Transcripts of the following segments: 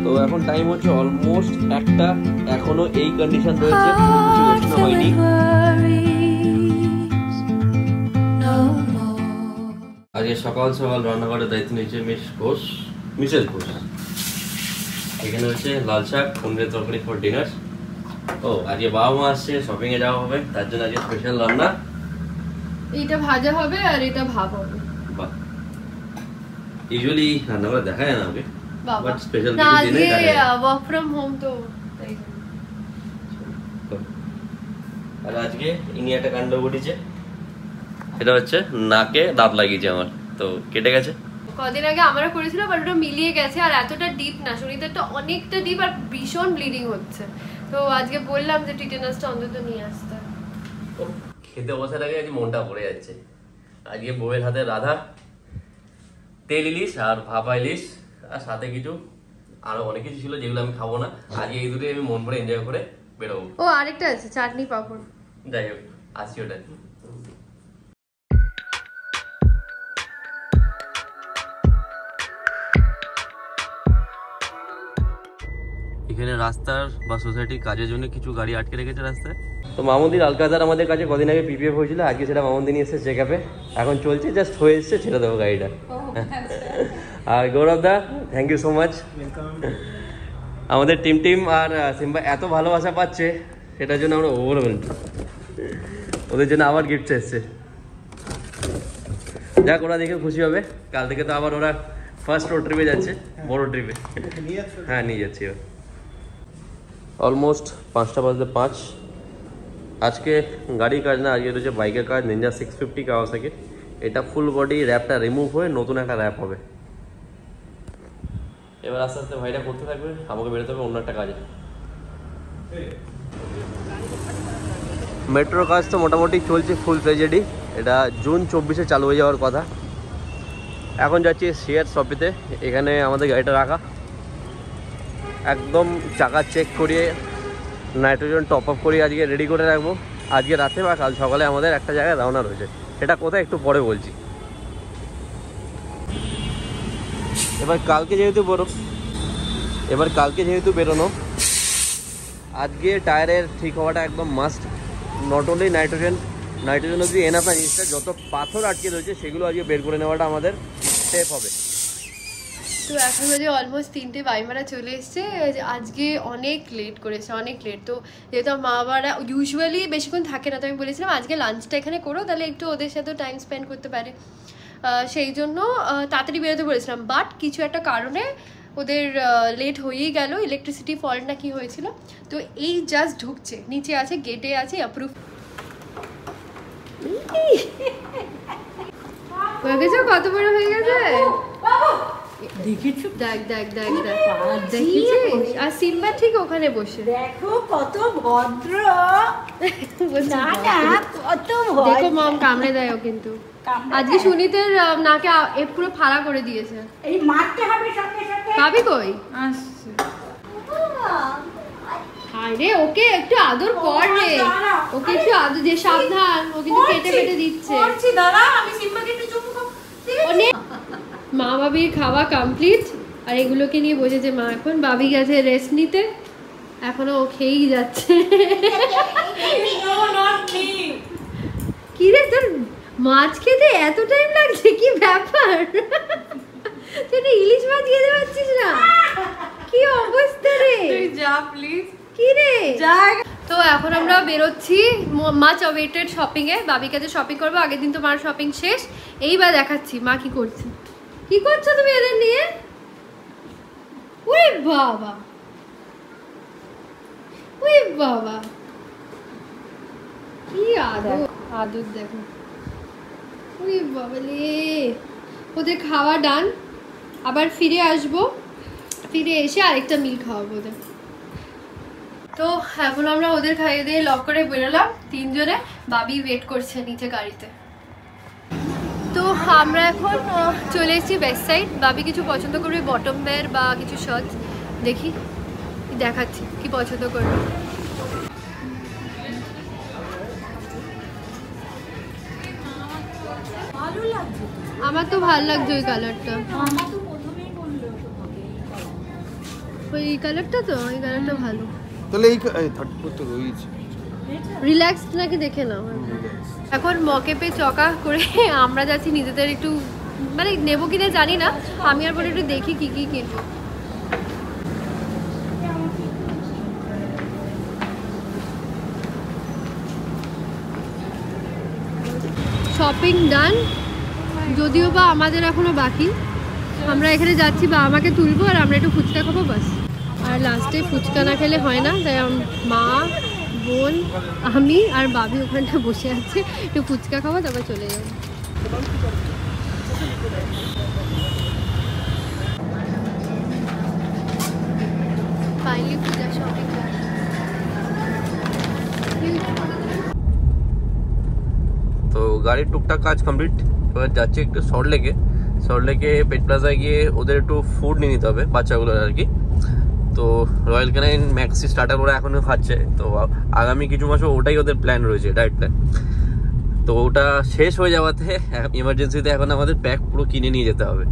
তো এখন টাইম হচ্ছে অলমোস্ট 1টা, এখনো এই কন্ডিশন রয়েছে, কিছু গোছানো হয়নি। আজকে সকাল সকাল রান্নাঘরের দায়িত্ব নিয়েছে মিসেস ঘোষ। এখানে হচ্ছে লাল শাক, পনিরের তরকারি ফর ডিনার। ও আজকে বাবা মা আসছে, শপিং এ যাওয়া হবে, তার জন্য আজকে স্পেশাল রান্না। এটা ভাজা হবে আর এটা ভাব হবে। বাহ, ইউজুয়ালি রান্না করে দেখা যায় না ওকে, বাট স্পেশাল কিছু দিনে দেখা যায়। ওয়ার্ক ফ্রম হোম তো তাই। আর আজকে ইনি একটা কাণ্ড ঘটেছে, সেটা হচ্ছে নাকে দাঁত লাগিয়েছে আমার, তো কেটে গেছে। কদিন আগে আমরা করেছিল, বাট ওটা মিলিয়ে গেছে আর এতটা ডিপ না, শরীরটা অনেকটা ডিপ আর ভীষণ ব্লিডিং হচ্ছে। তো আজকে বললাম যে টিটেনাসটা অন্তত নিয়ে আসতে। খেতে বসার আগে আজ মনটা পড়ে যাচ্ছে। আজকে বউয়ের হাতে রাধা, তেল ইলিশ আর ভাপা ইলিশ, আর সাথে কিছু আরো অনেক কিছু ছিল যেগুলো আমি খাবো না। আজকে এই দুটোই আমি মন ভরে এনজয় করে বেরোবো। ও আরেকটা আছে চাটনি পাপড়, যাই হোক আসছি ওটা। এখানে রাস্তার বা সোসাইটির কাজের জন্য কিছু গাড়ি আটকে রেখেছে রাস্তায়। তো মামুদির আলকাজার আমাদের কাছে কদিন আগে পিপিএফ হয়েছিল, আজকে সেটা মামুদি নিয়ে এসেছে চেকআপে, এখন চলছে, জাস্ট হয়ে এসছে, ছেড়ে দেবো গাড়িটা। আর Gaurav da, thank you so much. আমাদের টিম আর সিম্বা এত ভালোবাসা পাচ্ছে, সেটার জন্য আমরা ওভারওয়েলড। ওদের জন্য আবার গিফট এসছে, যাক ওরা দেখে খুশি হবে। কাল থেকে তো আবার ওরা ফার্স্ট রোড ট্রিপে যাচ্ছে, বড় ট্রিপে। হ্যাঁ নিয়ে যাচ্ছি। অলমোস্ট 5টা বাজতে 5। আজকে গাড়ির কাজ না, আজকে রয়েছে বাইকের কাজ, নিনজা 650 কাওয়াসাকি। এটা ফুল বডি র্যাপটা রিমুভ হয়ে নতুন একটা র্যাপ হবে। এবার আস্তে আস্তে ভাইটা করতে থাকবে, আমাকে বেরোতে হবে অন্য একটা কাজে। মেট্রোর কাজ তো মোটামুটি চলছে ফুল ফ্লেজেডই। এটা জুন 24-এ চালু হয়ে যাওয়ার কথা। এখন যাচ্ছি শেয়ার শপিতে, এখানে আমাদের গাড়িটা রাখা, একদম চাকা চেক করিয়ে নাইট্রোজেন টপ আপ করিয়ে আজকে রেডি করে রাখবো। আজকে রাতে বা কাল সকালে আমাদের একটা জায়গায় রওনা রয়েছে, সেটা কোথায় একটু পরে বলছি। এবার কালকে যেহেতু বেরোনো, আজকে টায়ারের ঠিক হওয়াটা একদম মাস্ট। নট অনলি নাইট্রোজেন যদি এনাফ না, জিনিসটা যত পাথর আটকে রয়েছে সেগুলো আজকে বের করে নেওয়াটা আমাদের সেফ হবে। তো এখন বাজে অলমোস্ট 3টে, বাইমারা চলে এসছে। আজকে অনেক লেট করেছে, অনেক লেট। তো যেহেতু মা বাবারা ইউজুয়ালি বেশিক্ষণ থাকে না, তো আমি বলেছিলাম আজকে লাঞ্চটা এখানে করো, তাহলে একটু ওদের সাথেও টাইম স্পেন্ড করতে পারে। সেই জন্য তাড়াতাড়ি বেরোতে বলেছিলাম, বাট কিছু একটা কারণে ওদের লেট হয়েই গেল। ইলেকট্রিসিটি ফল্ট না কি হয়েছিল। তো এই জাস্ট ঢুকছে, নিচে আছে, গেটে আছে অ্যাপ্রুভ। কত বড় হয়ে গেছে দেখেছো? দেখ দেখেছিস? আর সিম্বা ঠিক ওখানে বসে, দেখো কত ভদ্র। না কত দেখো মাম কামড়ে দেয় ও, কিন্তু আজকে সুনীতের নাকে পুরো ফাড়া করে দিয়েছে। এই মারতে হবে সঙ্গে সঙ্গে। পাবি কই? আসছে। হায় রে, ওকে একটু আদর কর রে, ওকে একটু আদর দে, সাবধান, ও কিন্তু কেটে দিচ্ছে। করছি দাঁড়া, আমি সিম্বাকে একটু চুমু খাবো। মা বাবির খাওয়া কমপ্লিট, আর এগুলোকে নিয়ে বসেছে মা। এখন বাবি গেছে রেস্ট নিতে, এখনো ও খেয়েই যাচ্ছে। কি রে, তোর মাছ খেতে এত টাইম লাগছে, কি ব্যাপার? তুই ইলিশ মাছ খেতে পারছিস না? কি অবস্থা রে, তুই যা প্লিজ। কি রে যা। তো এখন আমরা বেরোচ্ছি মাচ অওয়েটেড শপিং এ। বাবির কাছে শপিং করবো, আগের দিন তো মার শপিং শেষ। এইবার দেখাচ্ছি মা কি করছে। কি করছো তুমি এদের নিয়ে? ওরে বাবা, ওরে বাবা, কি আদর দেখো। ওরে বাবা রে, ওদের খাওয়া ডান। আবার ফিরে আসবো, ফিরে এসে আরেকটা মিল খাওয়াবো ওদের। তো এখন আমরা ওদের খাইয়ে দিয়ে লক করে বেরোলাম 3 জনে। বাবি ওয়েট করছে নিচে গাড়িতে। তো আমরা এখন চলে এসেছি ওয়েস্ট সাইড। বাবি কিছু পছন্দ করবে, বটম ওয়্যার বা কিছু শার্ট, দেখি দেখাচ্ছি কি পছন্দ করবে। আমার তো ভালো লাগছে ওই কালারটা। ওই কালারটা তো, ওই কালারটা ভালো। তাহলে এই 34 তো রয়েছে। রিল্যাক্স নাকি দেখে নাও। এখন মকেপে চকা করে আমরা যাচ্ছি নিজেদের একটু মানে নেবো কিনা জানি না, আমি আর বলে একটু দেখি কি কি কিনবো। শপিং ডান, যদিও বা আমাদের এখনো বাকি। আমরা এখানে যাচ্ছি, বা আমাকে তুলবো আর আমরা একটু ফুচকা খাবো বাস। আর লাস্টে ফুচকা না খেলে হয় না, তাই মা, বোন, আমি আর বাবি ওখানটা বসে আছে, একটু ফুচকা খাবো তারপর চলে যাবো। Finally Puja shopping. তো গাড়ির টুকটাক কাজ কমপ্লিট, এবার যাচ্ছি একটু সল্টলেকে পেট প্লাজায় গিয়ে ওদের একটু ফুড নিয়ে নিতে হবে বাচ্চাগুলোর আর কি। তো রয়্যাল ক্যানাইন ম্যাক্সি স্টার্টার ওরা এখনো খাচ্ছে, তো আগামী কিছু মাসও ওটাই ওদের প্ল্যান রয়েছে, ডায়েট প্ল্যান। তো ওটা শেষ হয়ে যাওয়াতে ইমার্জেন্সিতে এখন আমাদের প্যাক পুরো কিনে নিয়ে যেতে হবে।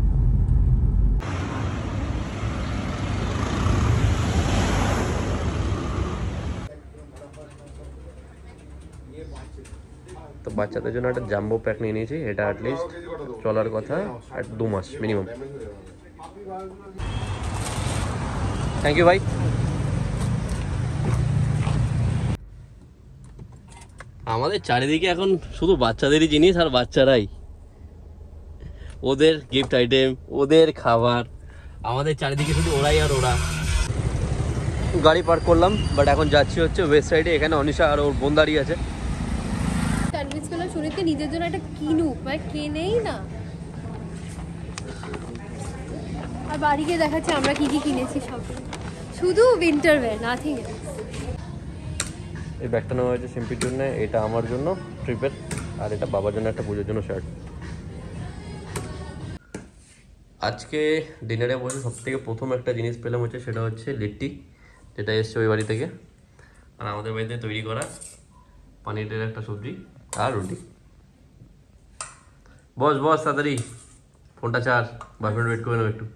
তো বাচ্চাদের জন্য একটা জাম্বো প্যাক নিয়ে নিয়েছি, এটা অ্যাটলিস্ট চলার কথা 2 মাস মিনিমাম। থ্যাংক ইউ ভাই। আমাদের চারিদিকে এখন শুধু বাচ্চাদেরই জিনিস আর বাচ্চারাই, ওদের গিফট আইটেম, ওদের খাবার, আমাদের চারিদিকে শুধু ওরাই আর ওরা। গাড়ি পার্ক করলাম, বাট এখন যাচ্ছি হচ্ছে ওয়েস্ট সাইডে। এখানে অনিশা আর ওর বোন দাঁড়িয়ে আছে। কনভিন্স করলাম সুনীতকে নিজের জন্য একটা কিনুক, মানে কেনেই না। আর বাড়ি গিয়ে দেখাচ্ছে আমরা কি কি কিনেছি, সব শুধু উইন্টার ওয়্যার, নাথিং এলস। এই ব্যাগটা নেওয়া হয়েছে সিম্পির জন্য, এটা আমার জন্য ট্রিপের, আর এটা বাবার জন্য একটা পুজোর জন্য শার্ট। আজকে ডিনারে বসে সব থেকে প্রথম একটা জিনিস পেলাম হচ্ছে, সেটা হচ্ছে লিট্টি, যেটা এসছে ওই বাড়ি থেকে, আর আমাদের বাড়িতে তৈরি করা পানিরের একটা সবজি আর রুটি। বস বস তাড়াতাড়ি ফোনটা চার্জ, বয়ফ্রেন্ড ওয়েট করে নেবো একটু।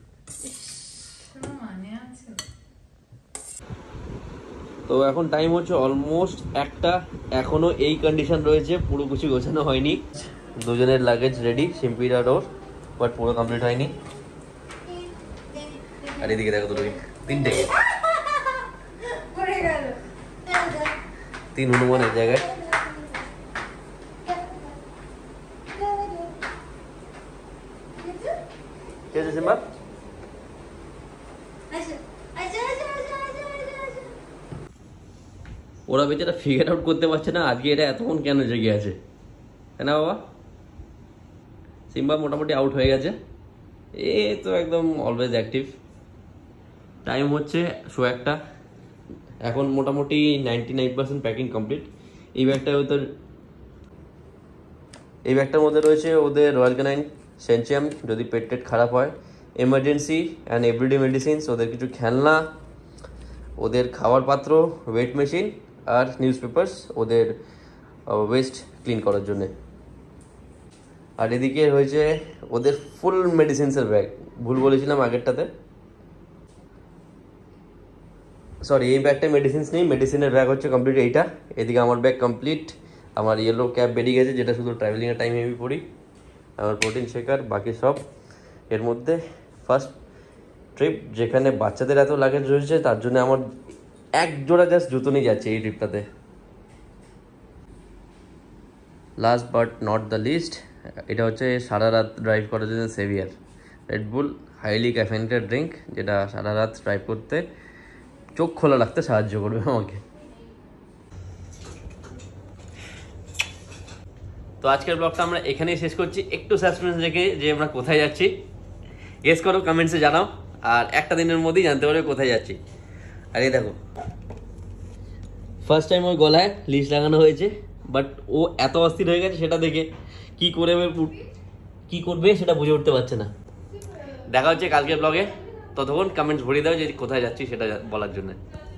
তো এখন টাইম হচ্ছে অলমোস্ট 1টা, এখনো এই কন্ডিশন রয়েছে, পুরো কিছু গোছানো হয়নি। দুজনের লাগেজ রেডি, সিম্পির আর ওর, বাট পুরো কমপ্লিট হয়নি। আর এদিকে দেখো দুটোকে, 3টে 3 হনুমান এক জায়গায়। সিম্বা ওরা বেচারা ফিগার আউট করতে পারছে না আজকে এটা এতক্ষণ কেন জেগে আছে, তাই না বাবা? সিম্বা মোটামুটি আউট হয়ে গেছে, এ তো একদম অলওয়েজ অ্যাক্টিভ। টাইম হচ্ছে 1:15, এখন মোটামুটি 99% প্যাকিং কমপ্লিট। এই ব্যাগটার মধ্যে রয়েছে ওদের রয়্যাল ক্যানাইন সেনচিয়াম, যদি পেট টেট খারাপ হয়, এমার্জেন্সি অ্যান্ড এভরিডে মেডিসিনস, ওদের কিছু খেলনা, ওদের খাওয়ার পাত্র, ওয়েট মেশিন আর নিউজ পেপার্স ওদের ওয়েস্ট ক্লিন করার জন্যে। আর এদিকে হয়েছে ওদের ফুল মেডিসিনসের ব্যাগ, ভুল বলেছিলাম আগেরটাতে, সরি এই ব্যাগটায় মেডিসিনস নেই, মেডিসিনের ব্যাগ হচ্ছে কমপ্লিট এইটা। এদিকে আমার ব্যাগ কমপ্লিট, আমার ইয়েলো ক্যাপ বেরিয়ে গেছে, যেটা শুধু ট্রাভেলিংয়ের টাইমে আমি পড়ি, আমার প্রোটিন শেকার, বাকি সব এর মধ্যে। ফার্স্ট ট্রিপ যেখানে বাচ্চাদের এত লাগেজ রয়েছে, তার জন্য আমার 1 জোড়া জাস্ট জুতো নিয়ে যাচ্ছে এই ট্রিপটাতে। Last but not the least, এটা হচ্ছে সারা রাত ড্রাইভ করার জন্য saviour Red Bull highly caffeinated drink, যেটা সারা রাত ড্রাইভ করতে চোখ খোলা রাখতে সাহায্য করবে আমাকে। তো আজকের ব্লগটা আমরা এখানেই শেষ করছি, একটু সাসপেন্স রেখে যে আমরা কোথায় যাচ্ছি গেস করো, কমেন্টসে জানাও, আর একটা দিনের মধ্যেই জানতে পারবে কোথায় যাচ্ছি। আর এই দেখো ফার্স্ট টাইম ওই গলায় লিস্ট লাগানো হয়েছে, বাট ও এত অস্থির হয়ে গেছে সেটা দেখে কি করবে সেটা বুঝে উঠতে পারছে না। দেখা হচ্ছে কালকের ব্লগে, ততক্ষণ কমেন্টস ভরিয়ে দাও যে কোথায় যাচ্ছি সেটা বলার জন্য।